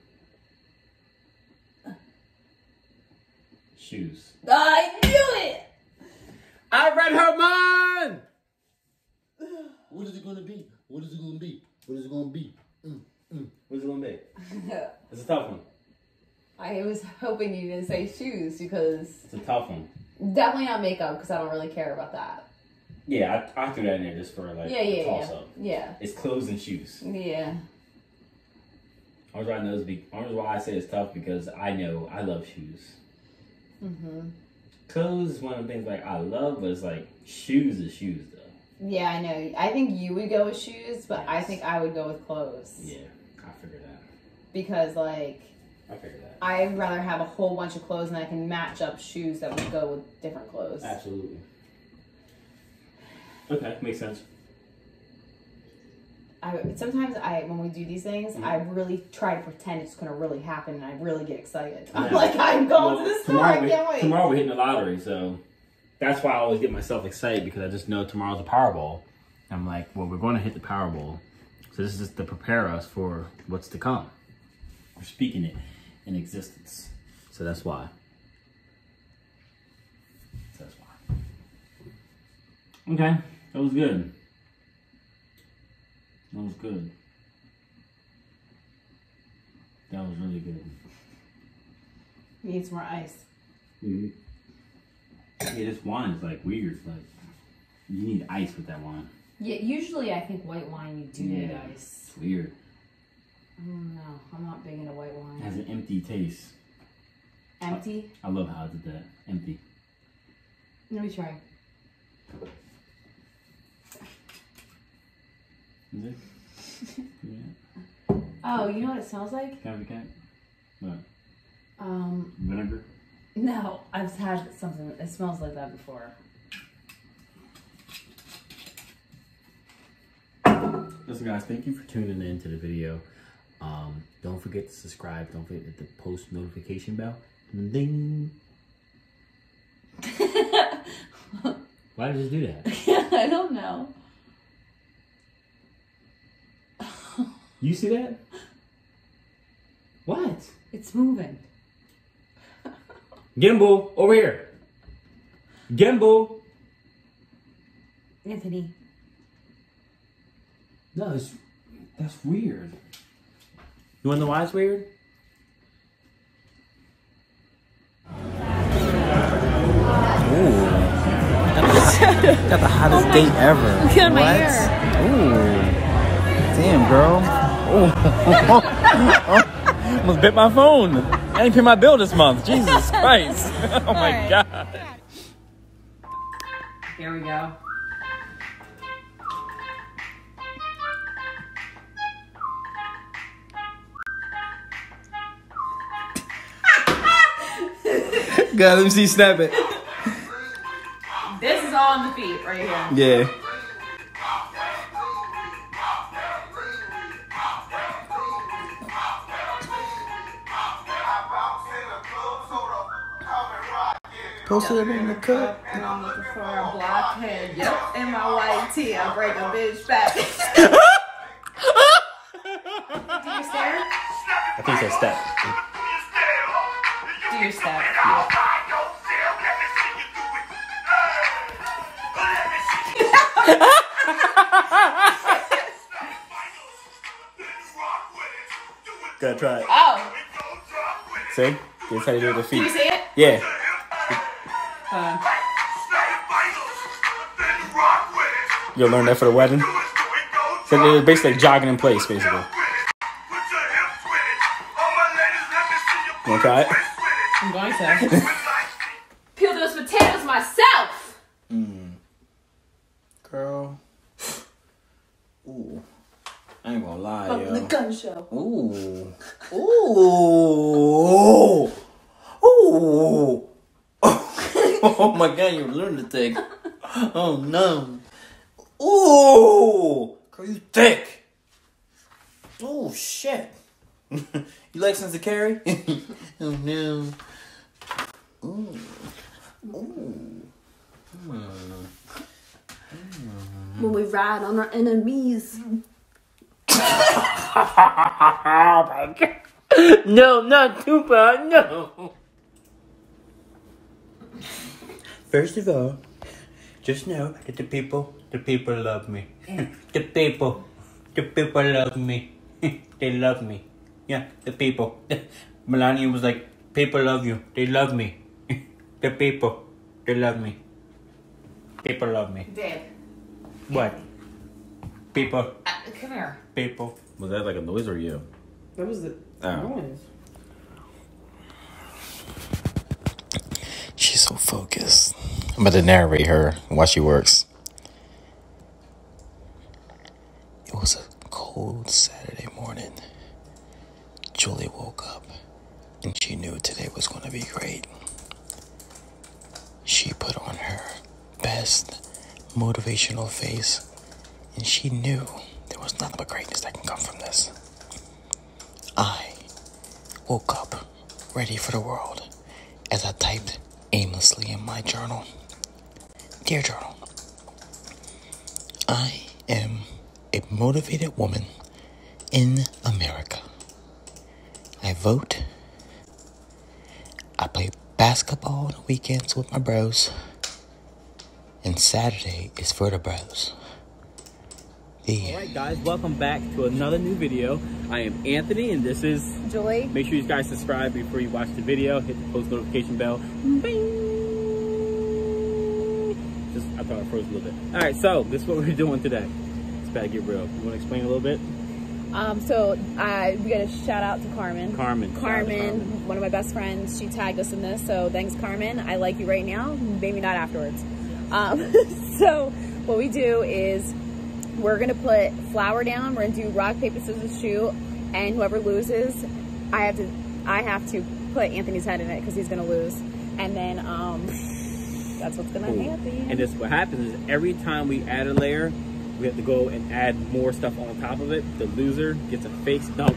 shoes. I knew it! I read her mind! What is it gonna be? What is it gonna be? What is it gonna be? Mm, mm. What's it gonna be? It's a tough one. I was hoping you didn't say shoes because It's a tough one. definitely not makeup because I don't really care about that. Yeah, I, I threw that in there just for like Yeah, yeah, a toss yeah. up. Yeah. It's clothes and shoes. Yeah. Only reason I know is be, only why I say it's tough because I know I love shoes. Mm-hmm. Clothes is one of the things like I love, but it's like shoes is shoes though. Yeah, I know. I think you would go with shoes, but I Yes. think I would go with clothes. Yeah, I figured that. Because, like, I figured that. I'd rather have a whole bunch of clothes and I can match up shoes that would go with different clothes. Absolutely. Okay, makes sense. I sometimes I when we do these things, Mm-hmm. I really try to pretend it's gonna really happen, and I really get excited. I'm Yeah. like, I'm going Well, to the store. I tomorrow, can't we, wait. tomorrow we're hitting the lottery, so that's why I always get myself excited because I just know tomorrow's a Powerball. I'm like, well, we're going to hit the Powerball, so this is just to prepare us for what's to come. We're speaking it in existence, so that's why. So that's why. Okay, that was good. That was good. That was really good. Needs more ice. Mm-hmm. Yeah, this wine is like weird. Like you need ice with that wine. Yeah, usually I think white wine you do need Yeah. ice. It's weird. I don't know. I'm not big into white It wine. has an empty taste. Empty? I love how I did that. Empty. Let me try. Is it? Yeah. Oh, you know what it smells like? Can I have a cat? What? Um, Vinegar? no, I've had something. It smells like that before. Listen, guys, thank you for tuning in to the video. Um, don't forget to subscribe. Don't forget to post notification bell. Ding. Why did I just do that? I don't know. You see that? What? It's moving. Gimbal, over here. Gimbal. Anthony. No, it's, that's weird. You wanna know why it's weird? Got the hottest Oh my- date ever. Look at my What? hair. Ooh. Damn, girl. Ooh. Almost bit my phone. I didn't pay my bill this month. Jesus Christ. Oh my Alright. God. Here we go. God, let me see you snap it. This is all on the feet right here. Yeah. Posted it in the cup. And I'm looking for a blockhead. Yep, in my white tee. I break a bitch back. Do you stare? I think it's a step. Do your step. Gotta try it. Oh, See? That's how you do it with the do you feet. see it? Yeah. Uh, You'll learn that for the wedding. So they're basically jogging in place, basically. You wanna try it? I'm going to. Peel those potatoes myself. Mm. Girl. Ooh. I ain't gonna lie, yo. The gun show. Ooh. Ooh. Ooh. Oh my God, you're a lunatic. Oh no. Ooh. Girl, you thick. Oh shit. You like Sense of Carrie? Oh no. Ooh. Ooh. Mm. When we ride on our enemies. Oh my God. No, not Tupac, no. First of all, just know that the people, the people love me. The people, the people love me. They love me. Yeah, the people. Melania was like, people love you. They love me. The people, they love me. People love me. Dave. What? People, Uh, come here. people. Was that like a noise or you? That was the Oh. noise. She's so focused. I'm about to narrate her while she works. It was a cold Saturday morning. Julie woke up and she knew today was going to be great. She put on her best motivational face and she knew there was nothing but greatness that can come from this. I woke up ready for the world as I typed aimlessly in my journal. Dear journal, I am a motivated woman in America. I vote. I play basketball on the weekends with my bros. And Saturday is for the bros. The Alright guys, welcome back to another new video. I am Anthony and this is Julie. Make sure you guys subscribe before you watch the video. Hit the post notification bell. Bing. Just I thought I froze a little bit. All right, so this is what we're doing today. It's about to get real. You want to explain a little bit? Um, so uh, we got to shout out to Carmen. Carmen. Carmen, Carmen, one of my best friends. She tagged us in this, so thanks, Carmen. I like you right now, maybe not afterwards. Um, so what we do is we're gonna put flour down. We're gonna do rock, paper, scissors, shoot, and whoever loses, I have to, I have to put Anthony's head in it because he's gonna lose, and then um, that's what's gonna cool. happen. And this, what happens is every time we add a layer, we have to go and add more stuff on top of it. The loser gets a face dunk.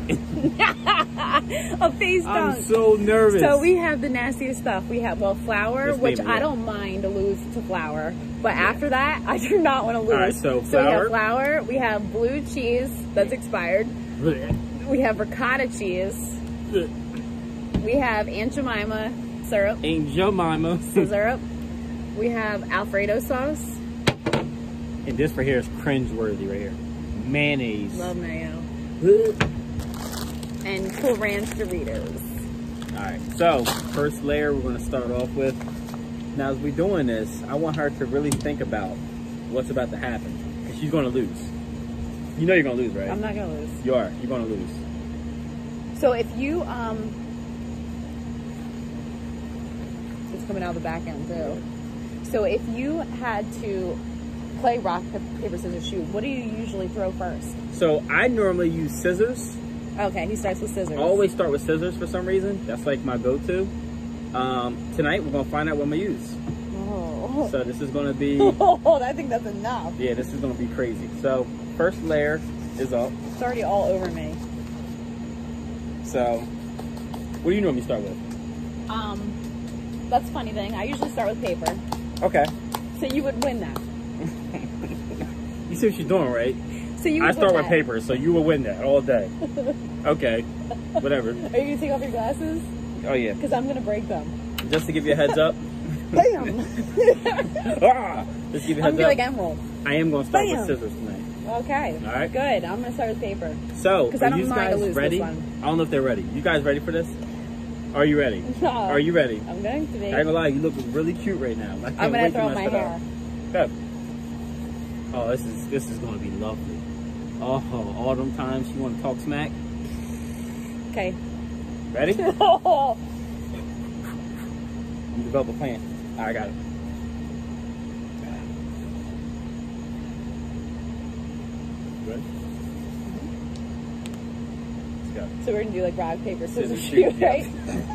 A face dunk. I'm so nervous. So we have the nastiest stuff. We have, well, flour, Let's which I don't mind to lose to flour. But yeah. after that, I do not want to lose. All right, so, so flour. we have flour. We have blue cheese that's expired. We have ricotta cheese. We have Aunt Jemima syrup. Aunt Jemima. Syrup. We have Alfredo sauce. And this right here is cringe-worthy right here. Mayonnaise. Love mayo. And Cool Ranch Doritos. Alright, so first layer we're going to start off with. Now as we're doing this, I want her to really think about what's about to happen. Because she's going to lose. You know you're going to lose, right? I'm not going to lose. You are. You're going to lose. So if you, um... it's coming out of the back end too. So if you had to play rock, paper, scissors, shoot, what do you usually throw first? So I normally use scissors. Okay, he starts with scissors. I always start with scissors for some reason. That's like my go-to. Um, tonight we're gonna find out what I'm gonna use. Oh. So this is gonna be. Oh, I think that's enough. Yeah, this is gonna be crazy. So first layer is up. It's already all over me. So, what do you normally start with? Um, that's a funny thing. I usually start with paper. Okay. So you would win that. You see what she's doing, right? So you would I start win with that. paper, so you will win that all day. Okay, whatever. Are you gonna take off your glasses? Oh yeah. Because I'm gonna break them. Just to give you a heads up. Bam! Ah, just give you a heads I'm gonna be up. like Emerald. I am gonna start Bam. with scissors tonight. Okay. All right. Good. I'm gonna start with paper. So, because are I don't you mind guys to lose ready? this one. I don't know if they're ready. You guys ready for this? Are you ready? No. Are you ready? I'm going to be. I ain't gonna lie, you look really cute right now. I can't I'm gonna wait throw to up my mess it hair. up. Good. Oh, this is this is gonna be lovely. Oh, all them times you want to talk smack. Okay. Ready? Oh. You develop a plan. All right, I got it. Ready? Let's go. So we're gonna do like rock, paper, scissors, Scissors, shoot, shoot, right?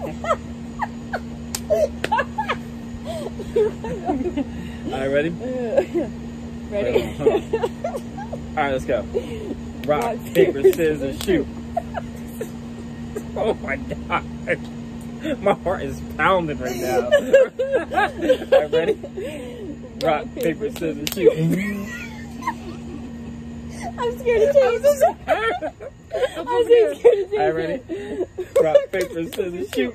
All right, ready? Ready? Wait, hold on, hold on. All right, let's go. Rock, Rock, paper, paper, scissors, shoot. Oh my God. My heart is pounding right now. All right, ready? Rock, paper, scissors, shoot. I'm scared to change. I'm I'm so scared to change. All right, ready? Rock, paper, scissors, shoot.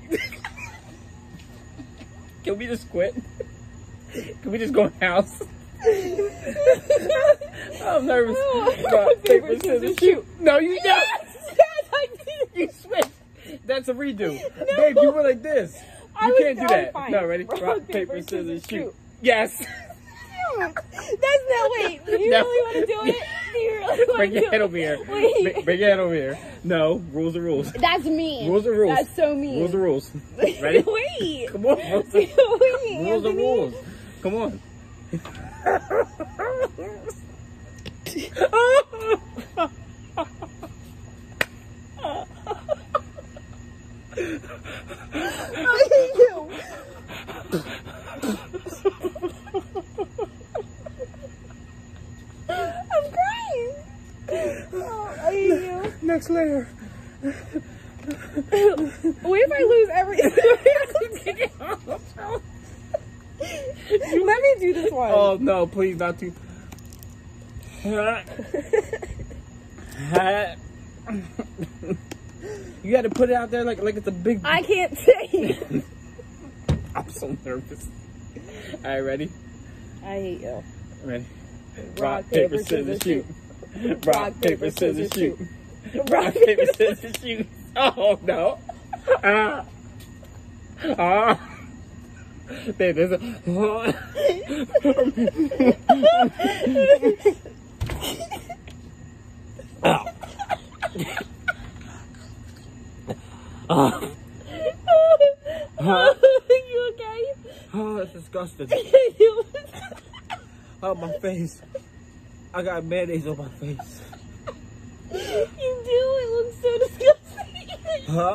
Can we just quit? Can we just go in house? I'm nervous. Rock, paper, scissors, shoot. No, you don't. Yes, I did. You switched. That's a redo. No. Babe, you were like this. I You was can't do going that. fine. No, ready? Rock, Rock, paper, paper, scissors, scissors, shoot. shoot. Yes. That's no, wait. Do you No. really want to do it? Do you really want to Bring do your it? head over here. Wait. Bring, bring your head over here. No, rules are rules. That's mean. Rules are rules. That's so mean. Rules are rules. Ready? Wait. Come on. Rules are, Wait, rules, are Anthony. rules. Come on. I hate you. I'm crying. Oh, I hate you. Next layer. What if I lose everything? Let me do this one. Oh no, please not too. You got to put it out there like like it's a big. I can't say. I'm so nervous. All right, ready? I hate you. Ready? Rock, paper, scissors, shoot. Rock, paper, scissors, shoot. Rock, paper, scissors, shoot. Oh no! Ah! Ah! Babe, there's a... Oh. Uh, uh, You okay? oh, that's disgusting. Oh, my face. I got mayonnaise on my face. You do. It looks so disgusting. Huh?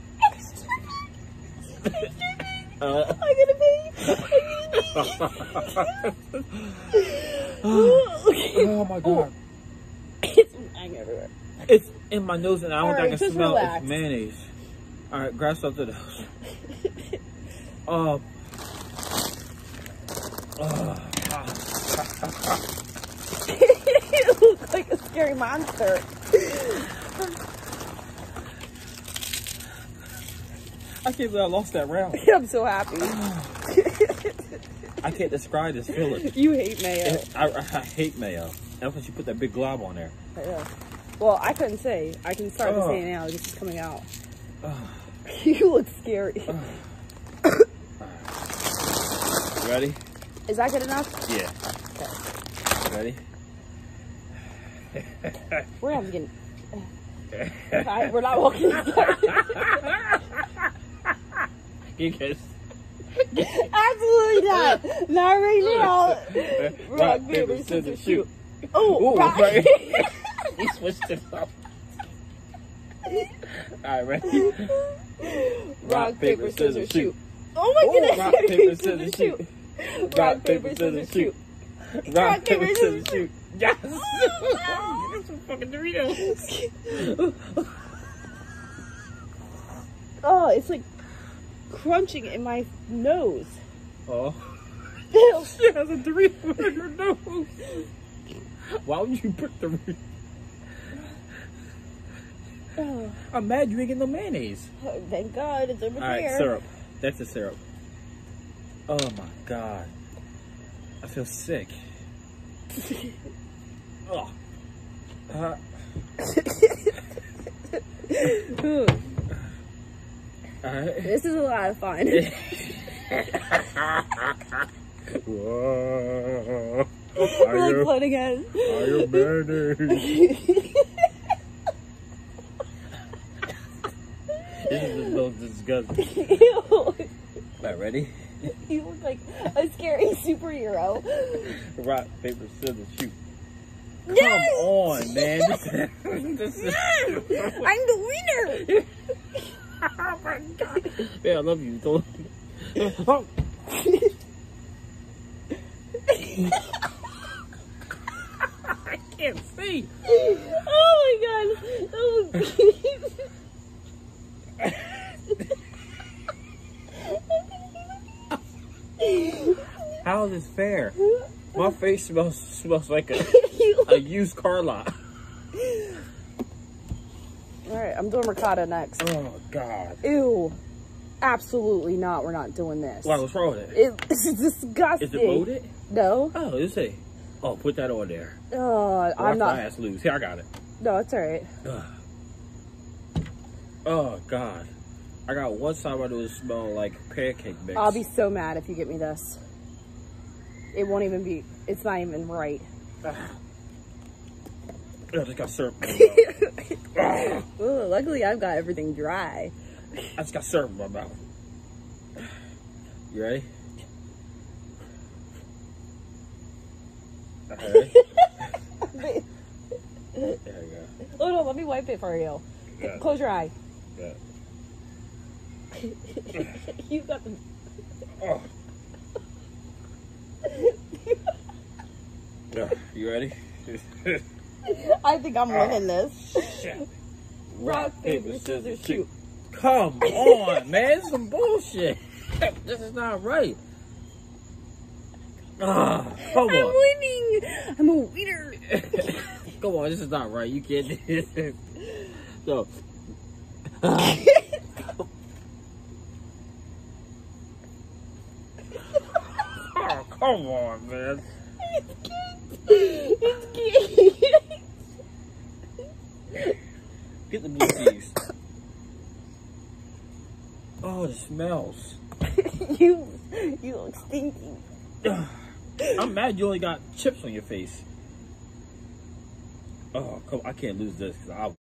Uh, I'm gonna pee. oh my god. It's flying everywhere. It's in my nose and I don't All think right, I can just smell relax. it's mayonnaise. Alright, grab something else. Oh. Oh. You look like a scary monster. I can't believe I lost that round. I'm so happy. I can't describe this feeling. You hate mayo. I, I, I hate mayo. That's when you put that big glob on there. Yeah. Well, I couldn't say. I can start Oh. to say it now. This is coming out. Oh. You look scary. Oh. Ready? Is that good enough? Yeah. Okay. Ready? We're not getting. I, we're not walking together. You guys. Absolutely not. Not right now. Rock, paper, scissors, shoot. Oh, rock. Right. You switched it up. Alright, ready? Rock, paper, scissors, shoot. Oh my Ooh, goodness. rock, paper, scissors, shoot. Rock, paper, scissors, shoot. Rock, paper, scissors, shoot. Yes! Get some fucking Doritos. Oh, it's like crunching in my nose. Oh. Ew. She has a Dorito in her nose. Why would you put Doritos? Oh, I'm mad you ain't getting no mayonnaise. thank God it's over Alright, there. syrup. That's the syrup. Oh my god. I feel sick. Oh. Uh. Alright. This is a lot of fun. Whoa. We're like floating in. Are you mayonnaise? This is the most disgusting. Ew. Alright, ready? You look like a scary superhero. Rock, paper, scissors, shoot. Yes! Come on, man. This is, Yes! I'm the winner! oh my god. Yeah, I love you. Don't... I can't see. Oh my god. Oh. How is this fair? My face smells smells like a, a used car lot. Alright, I'm doing ricotta next. Oh god. Ew. Absolutely not. We're not doing this. Why, what's wrong with it? It, it's disgusting. Is it loaded? No. Oh, let's see. Oh, put that on there. Oh, I'm Watch not. my ass loose. Here, I got it. No, it's alright. Ugh. Oh god. I got one side of it smell like pancake mix. I'll be so mad if you get me this. It won't even be. It's not even right. I just got syrup. Ooh, luckily, I've got everything dry. I just got syrup in my mouth. You ready? Okay. There you go. Oh no, let me wipe it for you. Yeah. Close your eye. Yeah. You got the. Oh. Yeah. You ready? I think I'm winning this. Shit. Rock, paper, scissors, shoot. Come on, man. This is some bullshit. This is not right. Ah, come I'm on. winning. I'm a winner. Come on, this is not right. You can't do this. So. Oh, come on, man. It's cute. Get the blue cheese. Oh, it smells. you, you look stinky. I'm mad you only got chips on your face. Oh, come, I can't lose this because I.